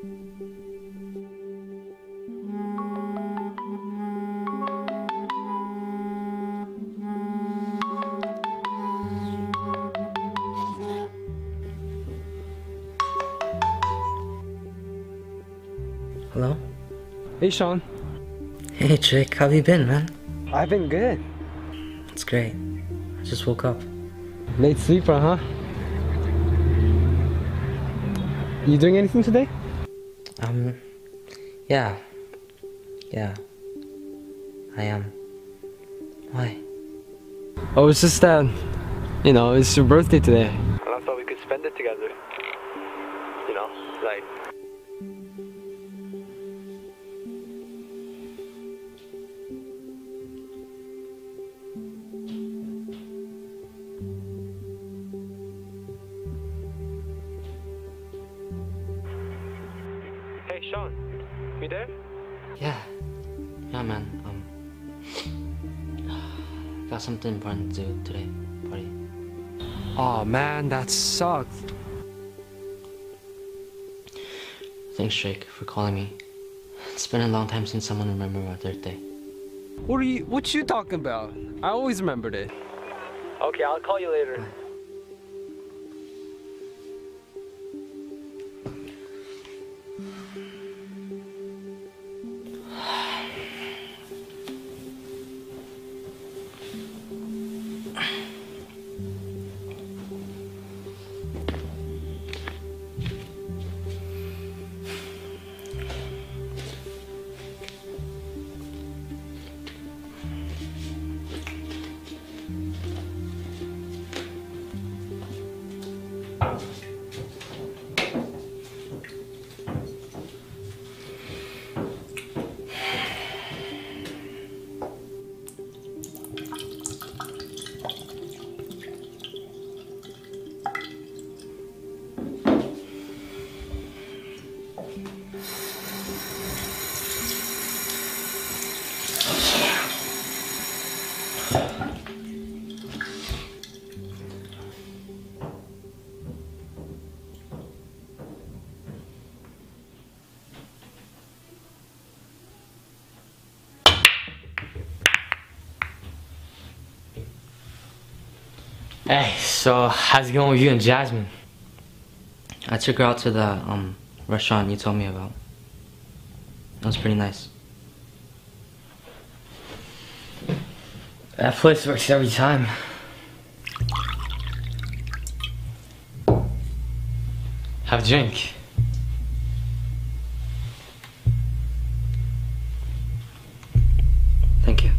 Hello? Hey, Sean. Hey, Jake, how have you been, man? I've been good. It's great. I just woke up. Late sleeper, huh? You doing anything today? Yeah. Yeah. I am. Why? Oh, it's just that, you know, it's your birthday today. And I thought we could spend it together. You know, like... Hey, Sean, you there? Yeah. Yeah, man. Got something important to do today. Party. Aw, man, that sucked. Thanks, Jake, for calling me. It's been a long time since someone remembered my birthday. What you talking about? I always remembered it. Okay, I'll call you later. Bye. Hey, so how's it going with you and Jasmine? I took her out to the restaurant you told me about. It was pretty nice. That place works every time. Have a drink. Thank you.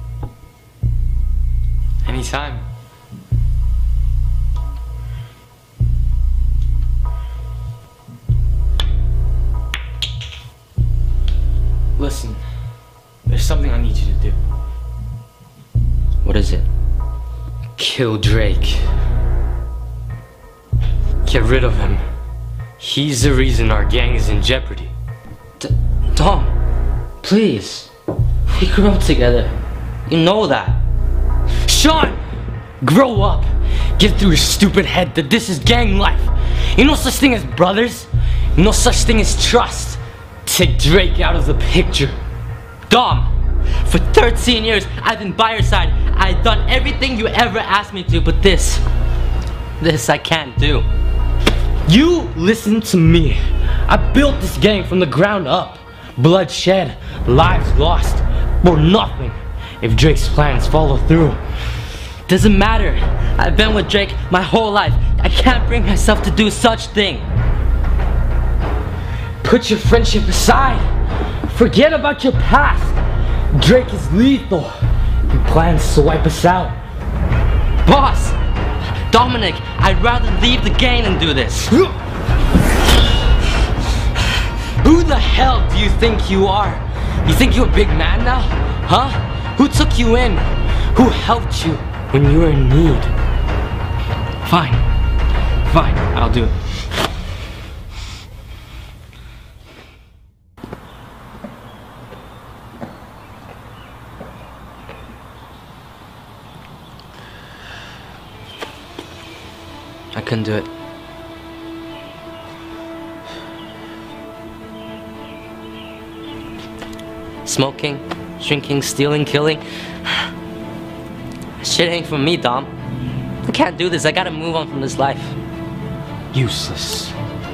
Anytime. Listen, there's something I need you to do. What is it? Kill Drake. Get rid of him. He's the reason our gang is in jeopardy. Tom, please. We grew up together. You know that. Sean! Grow up! Get through your stupid head that this is gang life. Ain't no such thing as brothers. No such thing as trust. Take Drake out of the picture. Dom, for 13 years I've been by your side. I've done everything you ever asked me to, but this I can't do. You listen to me. I built this gang from the ground up. Bloodshed, lives lost, for nothing if Drake's plans follow through. Doesn't matter. I've been with Drake my whole life. I can't bring myself to do such thing. Put your friendship aside. Forget about your past. Drake is lethal. He plans to wipe us out. Boss! Dominic, I'd rather leave the gang than do this. Who the hell do you think you are? You think you're a big man now? Huh? Who took you in? Who helped you when you were in need? Fine. Fine, I'll do it. I couldn't do it. Smoking, drinking, stealing, killing. Shit ain't for me, Dom. I can't do this. I gotta move on from this life. Useless.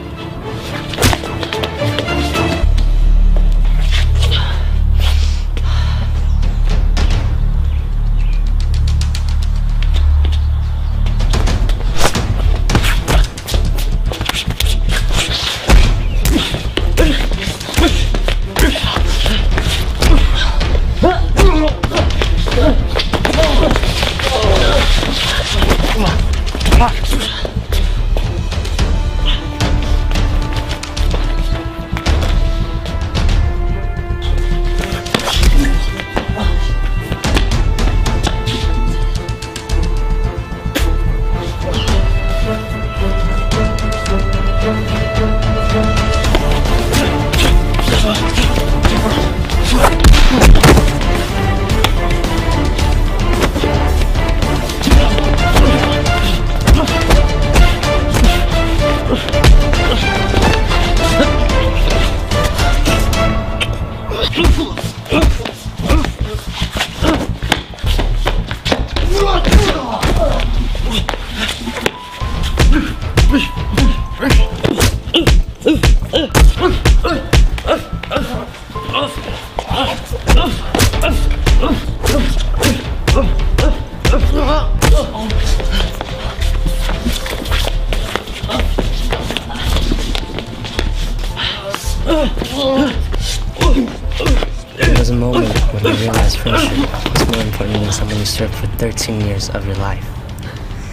It was a moment when I realized friendship was more important than someone you served for 13 years of your life.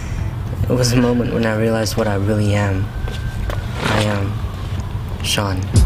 It was a moment when I realized what I really am. I am Sean.